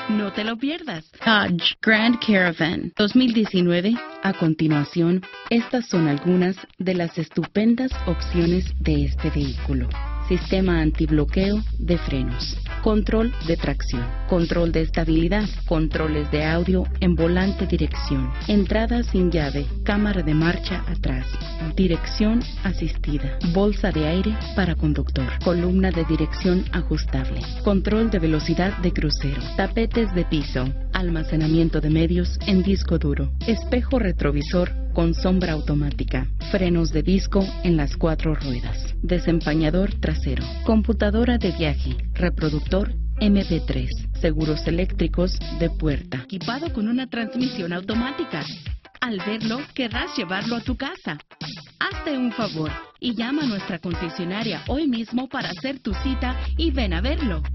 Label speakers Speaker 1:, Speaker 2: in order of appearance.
Speaker 1: No te lo pierdas. Dodge Grand Caravan 2019. A continuación, estas son algunas de las estupendas opciones de este vehículo. Sistema antibloqueo de frenos, control de tracción, control de estabilidad, controles de audio en volante dirección, entrada sin llave, cámara de marcha atrás, dirección asistida, bolsa de aire para conductor, columna de dirección ajustable, control de velocidad de crucero, tapetes de piso, almacenamiento de medios en disco duro, espejo retrovisor con sombra automática, frenos de disco en las 4 ruedas, desempañador trasero, computadora de viaje, reproductor MP3, seguros eléctricos de puerta, equipado con una transmisión automática. Al verlo, querrás llevarlo a tu casa. Hazte un favor y llama a nuestra concesionaria hoy mismo para hacer tu cita y ven a verlo.